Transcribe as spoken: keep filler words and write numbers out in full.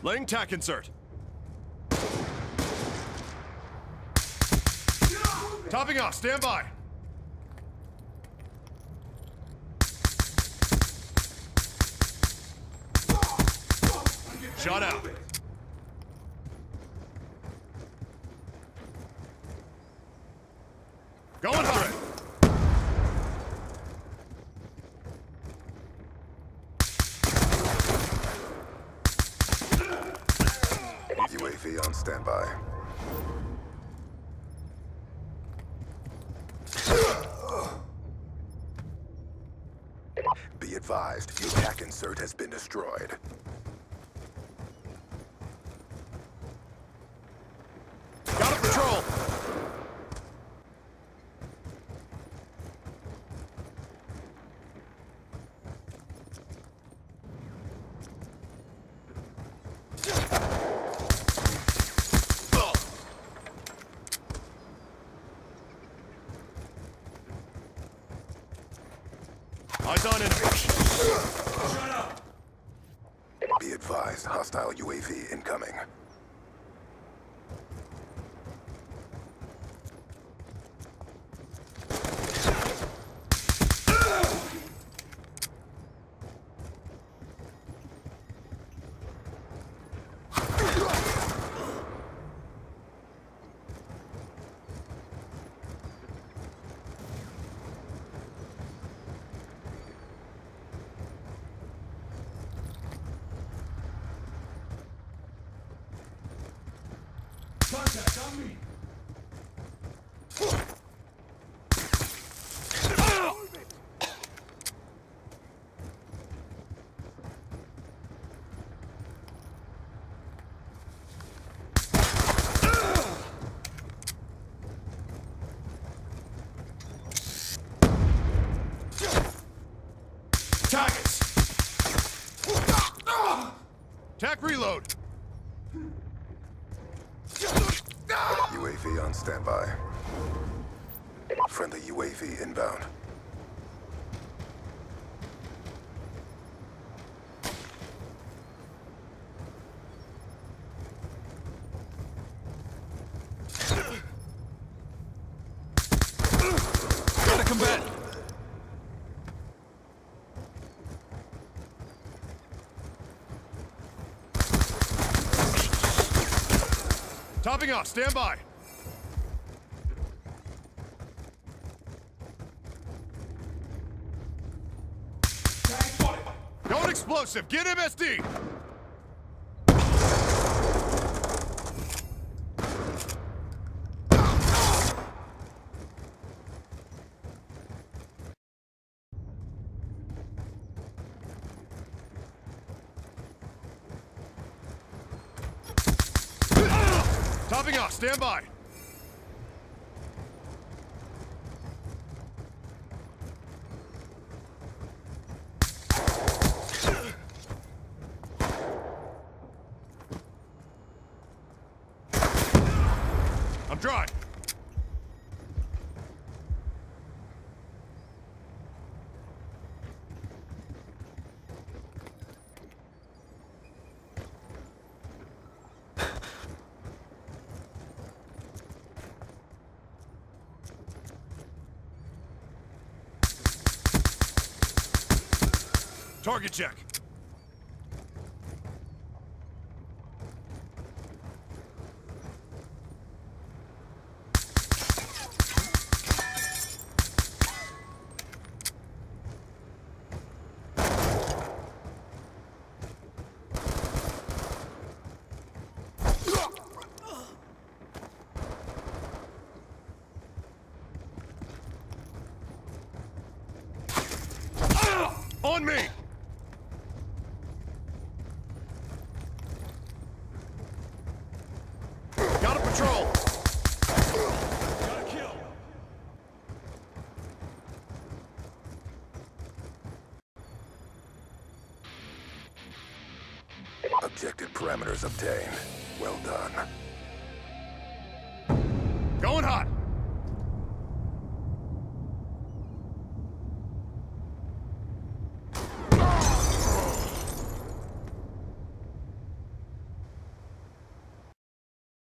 Laying tack insert. Topping off, stand by. Shot out. Going for it. U A V on standby. Be advised, your tack insert has been destroyed. Got a patrol. Eyes on enemy. Shut up. Be advised, hostile U A V incoming. Contact on me. Targets. Tack reload. U A V on standby. Friendly U A V inbound. Got a combatant. Topping off, stand by. Going explosive, get M S D. Topping off, stand by. I'm dry. Target check. On me! Got a patrol! Got a kill! Objective parameters obtained. Well done. Going hot!